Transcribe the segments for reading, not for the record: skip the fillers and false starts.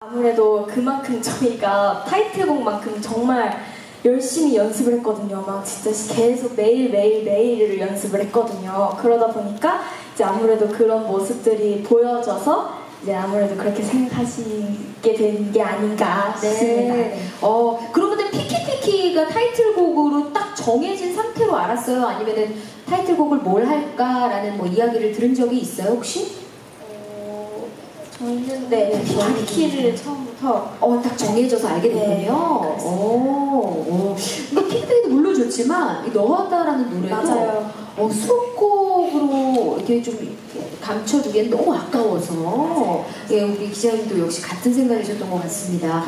아무래도 그만큼 저희가 타이틀곡만큼 정말 열심히 연습을 했거든요. 막 진짜 계속 매일을 연습을 했거든요. 그러다 보니까 이제 아무래도 그런 모습들이 보여져서 이제 아무래도 그렇게 생각하시게 된 게 아닌가 싶습니다. 네. 그러면 피키피키가 타이틀곡으로 딱 정해진 상태로 알았어요? 아니면은 타이틀곡을 뭘 할까라는 뭐 이야기를 들은 적이 있어요, 혹시? 저희는 네, 피키피키를 처음부터 딱 정해져서 알게 됐군요. 네, 피키피키도 물론 좋지만 이 너하다라는 노래도 맞아요. 수록곡으로 이렇게 좀 이렇게 감춰두기엔 너무 아까워서 예, 우리 기자님도 역시 같은 생각이셨던 것 같습니다.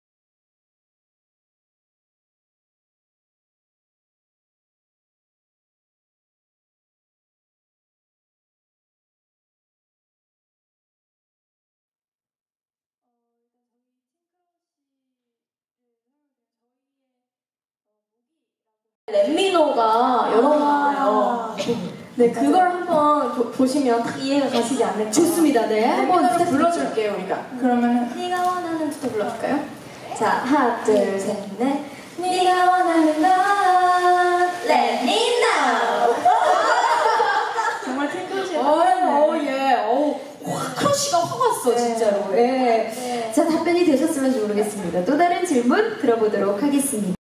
렛미노가 여러 번 나와요. 네, 그걸 한번 보시면 딱 이해가 가시지 않을까. 좋습니다. 네, 한번 불러줄게요, 우리가. 그러면 네가 원하는 부터 불러볼까요? 자, 하나, 둘, 셋, 넷. 네가 원하는 건 Let me know. 정말 팅크러시예요. 크러쉬가 확 왔어, 진짜로. 예. 자, 답변이 되셨으면 모르겠습니다. 또 다른 질문 들어보도록 하겠습니다.